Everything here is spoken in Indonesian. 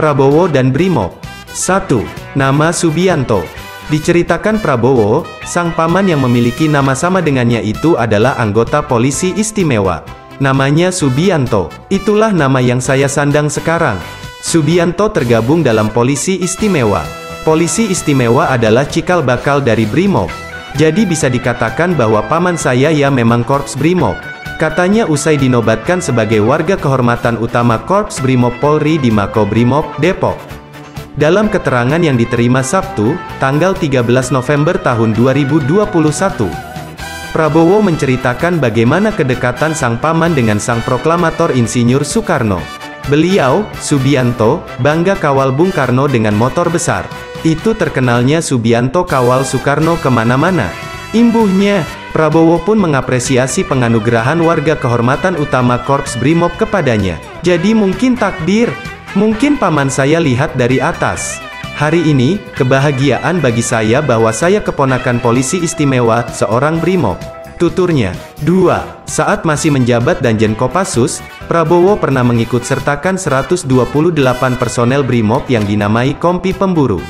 Prabowo dan Brimob. 1. Nama Subianto. Diceritakan Prabowo, sang paman yang memiliki nama sama dengannya itu adalah anggota polisi istimewa. Namanya Subianto. Itulah nama yang saya sandang sekarang. Subianto tergabung dalam polisi istimewa. Polisi istimewa adalah cikal bakal dari Brimob. Jadi bisa dikatakan bahwa paman saya ya memang Korps Brimob. Katanya usai dinobatkan sebagai warga kehormatan utama Korps Brimob Polri di Makobrimob, Depok. Dalam keterangan yang diterima Sabtu, tanggal 13 November tahun 2021, Prabowo menceritakan bagaimana kedekatan sang paman dengan sang proklamator Insinyur Soekarno. Beliau, Subianto, bangga kawal Bung Karno dengan motor besar. Itu terkenalnya Subianto kawal Soekarno kemana-mana. Imbuhnya, Prabowo pun mengapresiasi penganugerahan warga kehormatan utama Korps Brimob kepadanya. Jadi mungkin takdir. Mungkin paman saya lihat dari atas. Hari ini, kebahagiaan bagi saya bahwa saya keponakan polisi istimewa, seorang Brimob. Tuturnya. 2. Saat masih menjabat Danjen Kopassus, Prabowo pernah mengikut sertakan 128 personel Brimob yang dinamai Kompi Pemburu.